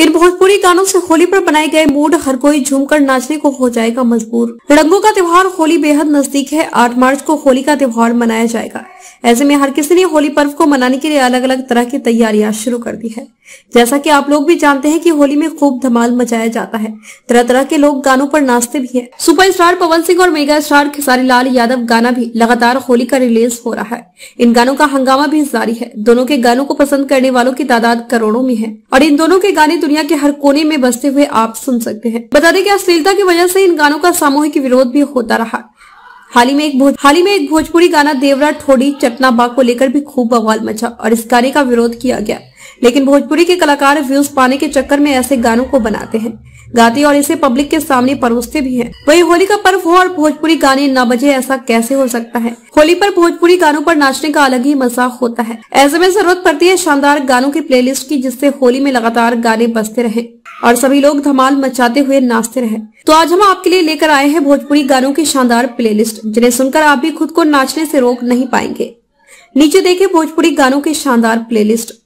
इन भोजपुरी गानों से होली पर बनाए गए मूड हर कोई झूमकर नाचने को हो जाएगा मजबूर। रंगों का त्योहार होली बेहद नजदीक है। 8 मार्च को होली का त्योहार मनाया जाएगा। ऐसे में हर किसी ने होली पर्व को मनाने के लिए अलग अलग तरह की तैयारियां शुरू कर दी है। जैसा कि आप लोग भी जानते हैं कि होली में खूब धमाल मचाया जाता है। तरह तरह के लोग गानों पर नाचते भी हैं। सुपरस्टार पवन सिंह और मेगा स्टार खेसारी लाल यादव गाना भी लगातार होली का रिलीज हो रहा है। इन गानों का हंगामा भी जारी है। दोनों के गानों को पसंद करने वालों की तादाद करोड़ों में है और इन दोनों के गाने दुनिया के हर कोने में बजते हुए आप सुन सकते हैं। बता दें कि अश्लीलता की वजह से इन गानों का सामूहिक विरोध भी होता रहा। हाल ही में एक भोजपुरी गाना देवरा ठोड़ी चटना बाग को लेकर भी खूब बवाल मचा और इस गाने का विरोध किया गया। लेकिन भोजपुरी के कलाकार व्यूज पाने के चक्कर में ऐसे गानों को बनाते हैं, गाते और इसे पब्लिक के सामने परोसते भी हैं। वही होली का पर्व हो और भोजपुरी गाने न बजे, ऐसा कैसे हो सकता है। होली पर भोजपुरी गानों पर नाचने का अलग ही मजा होता है। ऐसे में जरूरत पड़ती है शानदार गानों की प्लेलिस्ट की, जिससे होली में लगातार गाने बजते रहे और सभी लोग धमाल मचाते हुए नाचते रहे। तो आज हम आपके लिए लेकर आए हैं भोजपुरी गानों की शानदार प्लेलिस्ट, जिन्हें सुनकर आप भी खुद को नाचने से रोक नहीं पाएंगे। नीचे देखें भोजपुरी गानों की शानदार प्लेलिस्ट।